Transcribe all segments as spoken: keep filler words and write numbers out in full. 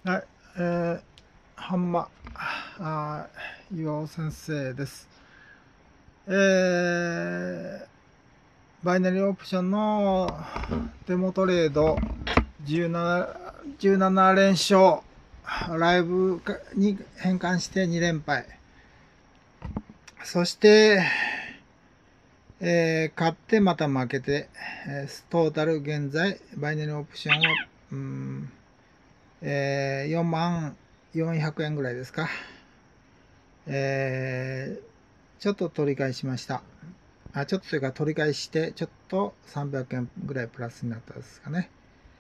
はい、えー、ハンマあー岩尾先生です。えー、バイナリーオプションのデモトレードじゅうなな、じゅうなな連勝、ライブに変換してに連敗。そして、えー、勝ってまた負けて、トータル現在、バイナリーオプションは、うん、えー、よんまんよんひゃくえんぐらいですか。えー、ちょっと取り返しました。あ、ちょっとというか取り返して、ちょっとさんびゃくえんぐらいプラスになったですかね。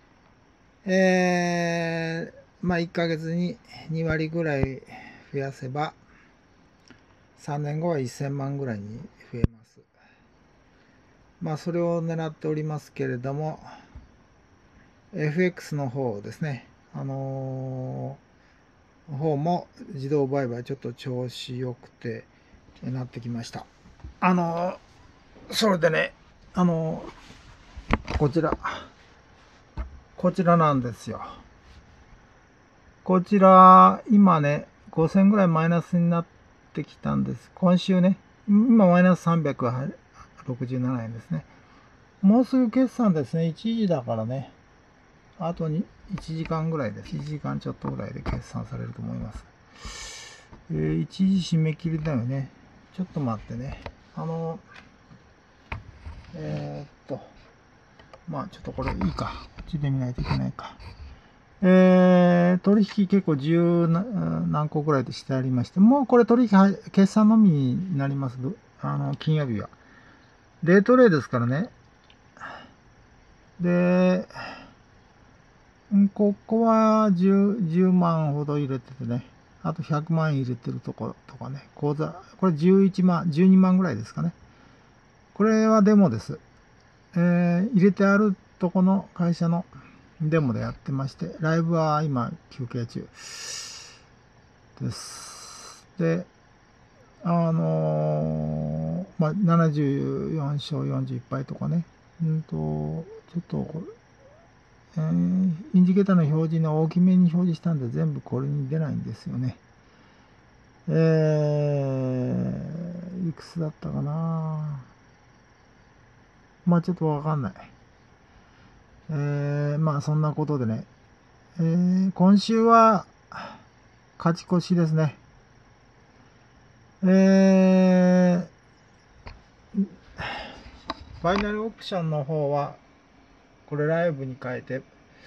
えー、まあいっかげつにに割ぐらい増やせば、さんねんごはせんまんぐらいに増えます。まあそれを狙っておりますけれども、エフエックス の方ですね、あのー、方も自動売買ちょっと調子よくてなってきました。あのー、それでね、あのー、こちら、こちらなんですよ。こちら、今ね、ごせんぐらいマイナスになってきたんです。今週ね、今マイナスさんびゃくろくじゅうななえんですね。もうすぐ決算ですね。いちじだからね。あとにいちじかんぐらいです。いちじかんちょっとぐらいで決算されると思います。えー、いちじ締め切りだよね。ちょっと待ってね。あの、えー、っと、まあちょっとこれいいか。こっちで見ないといけないか。えー、取引結構十何個ぐらいでしてありまして、もうこれ取引、決算のみになります。あの、金曜日は。デートレイですからね。で、ここは 10, じゅうまんほど入れててね。あとひゃくまん入れてるとことかね。口座、これじゅういちまん、じゅうにまんぐらいですかね。これはデモです。えー、入れてあるとこの会社のデモでやってまして、ライブは今休憩中です。で、あのー、まあ、ななじゅうよん勝よんじゅういっ敗とかね。うんと、ちょっと、えー、インジケーターの表示の大きめに表示したんで全部これに出ないんですよね。えー、いくつだったかな。まあちょっとわかんない。えー、まあそんなことでね。えー、今週は勝ち越しですね。えー、バイナルオプションの方は、これライブに変えて、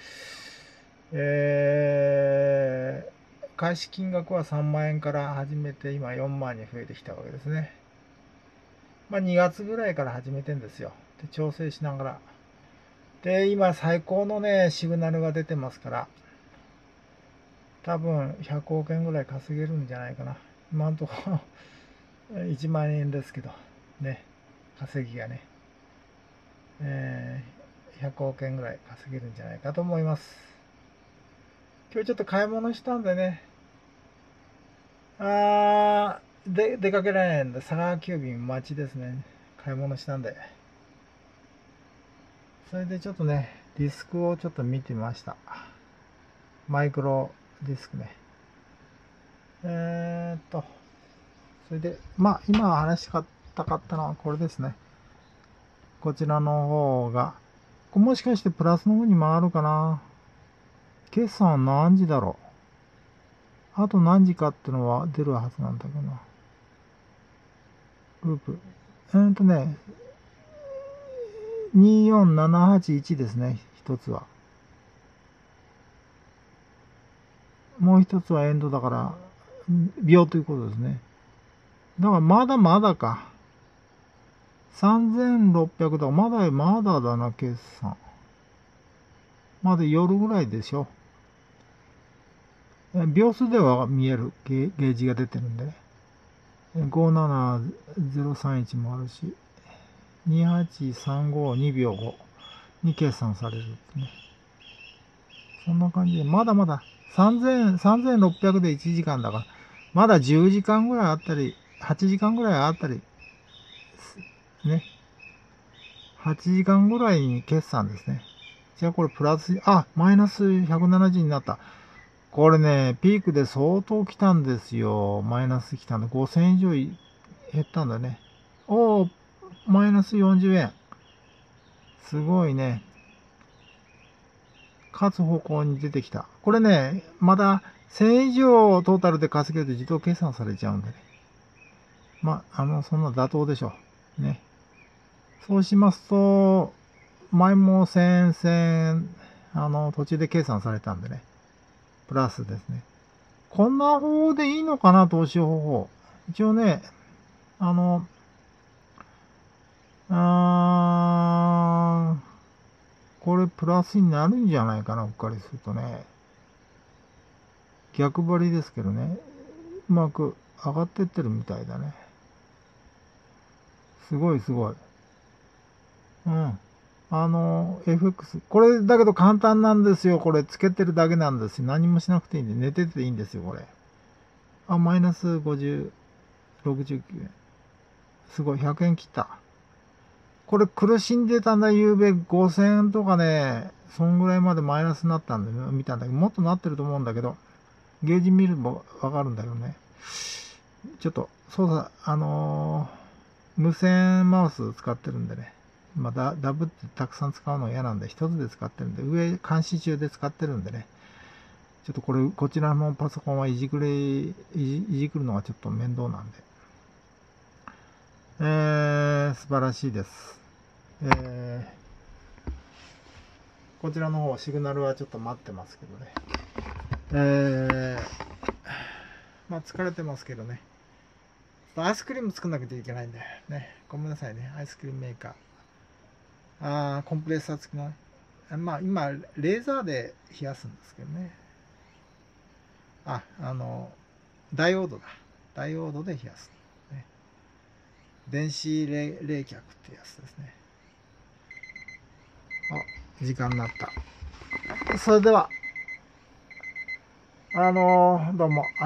えー、開始金額はさんまんえんから始めて、今よんまんに増えてきたわけですね。まあにがつぐらいから始めてんですよ。で、調整しながら。で、今最高のね、シグナルが出てますから、多分ひゃくおくえんぐらい稼げるんじゃないかな。今のところいちまんえんですけど、ね、稼ぎがね、えー、ひゃくおくえんぐらい稼げるんじゃないかと思います。今日ちょっと買い物したんでね、あー、で、出かけられないんで、佐川急便待ちですね。買い物したんで。それでちょっとね、ディスクをちょっと見てみました。マイクロディスクね。えーっと、それで、まあ、今話したかったのはこれですね。こちらの方が、もしかしてプラスの方に回るかな。決算何時だろう。あと何時かってのは出るはずなんだけどな。ループ。えーっとね、によんななはちいちですね、一つは。もう一つはエンドだから、秒ということですね。だからまだまだか。さんぜんろっぴゃくだ。まだまだだな、決算。まだ夜ぐらいでしょ。秒数では見えるゲージが出てるんでね。ごななぜろさんいちもあるし、にはちさんごにびょうごに計算されるってね。そんな感じで、まだまださんぜん、さんぜんろっぴゃくでいちじかんだから、まだじゅうじかんぐらいあったり、はちじかんぐらいあったり、ね。はちじかんぐらいに決算ですね。じゃあこれプラス、あ、マイナスひゃくななじゅうになった。 これね、ピークで相当来たんですよ。マイナス来たんで、ごせんえん以上減ったんだね。おー、マイナスよんじゅうえん。すごいね。勝つ方向に出てきた。これね、まだせんえん以上トータルで稼げると自動計算されちゃうんでね。まあ、あの、そんな妥当でしょう。ね。そうしますと、前もせんえん、せんえん、あの、途中で計算されたんでね。プラスですね。こんな方法でいいのかな、投資方法。一応ね、あの、あー、これプラスになるんじゃないかな、うっかりするとね。逆張りですけどね。うまく上がってってるみたいだね。すごいすごい。うん。あの、エフエックス。これだけど簡単なんですよ。これつけてるだけなんですよ。何もしなくていいんで、寝てていいんですよ、これ。あ、マイナスごじゅう、ろくじゅうきゅうえん。すごい、ひゃくえん切った。これ苦しんでたんだ、ゆうべごせんえんとかね、そんぐらいまでマイナスになったんで、見たんだけど、もっとなってると思うんだけど、ゲージ見るもわかるんだけどね。ちょっと、そうだ、あのー、無線マウス使ってるんでね。まあ、ダダブってたくさん使うの嫌なんで、一つで使ってるんで、上、監視中で使ってるんでね。ちょっとこれ、こちらのパソコンはいじくれ、いじいじくるのがちょっと面倒なんで。えー、素晴らしいです。えー、こちらの方、シグナルはちょっと待ってますけどね。えー、まあ疲れてますけどね。アイスクリーム作んなきゃいけないんで、ね。ごめんなさいね。アイスクリームメーカー。あー、コンプレッサー付きの。まあ今、レーザーで冷やすんですけどね。あ、あの、ダイオードだ。ダイオードで冷やす。ね、電子冷冷却ってやつですね。あ、時間になった。それでは、あのー、どうも。